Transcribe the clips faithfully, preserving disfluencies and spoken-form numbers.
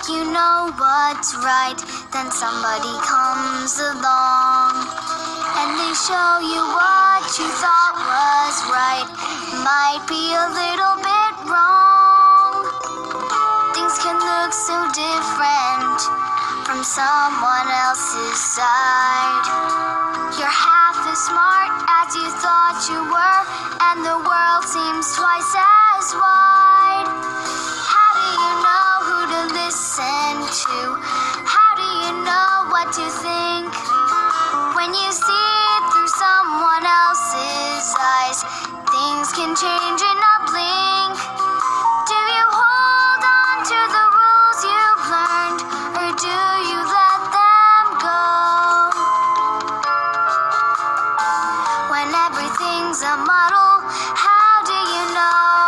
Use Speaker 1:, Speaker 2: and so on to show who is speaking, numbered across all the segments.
Speaker 1: you know what's right, then somebody comes along and they show you what you thought was right might be a little bit wrong. Things can look so different from someone else's side. You're half as smart as you thought you were, and the world seems twice as wide. How do you know who to listen to? How do you know what to think? When you see it through someone else's eyes, things can change in a blink. Do you hold on to the rules you've learned, or do you let them go? When everything's a muddle, how do you know?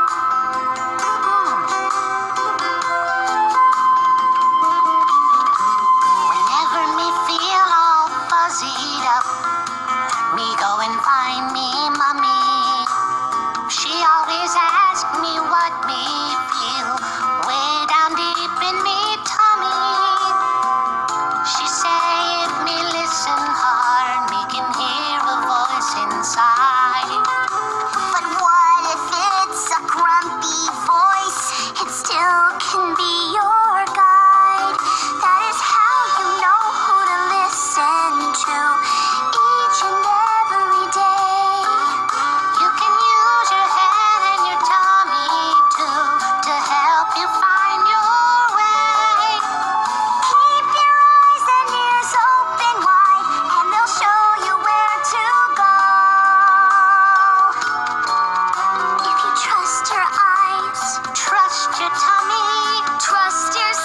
Speaker 2: Whenever me feel all fuzzied up, me go and find me mommy. She always asks me what me feel way down deep in me tummy. She say if me listen hard, me can hear a voice inside.
Speaker 3: But what if it's a grumpy voice? It still can be your guide. That is how you know who to listen to each and every day.
Speaker 2: You can use your head and your tummy too to help you find your way.
Speaker 3: Keep your eyes and ears open wide, and they'll show you where to go. If you trust your eyes,
Speaker 2: Trust your tummy.
Speaker 1: Trust your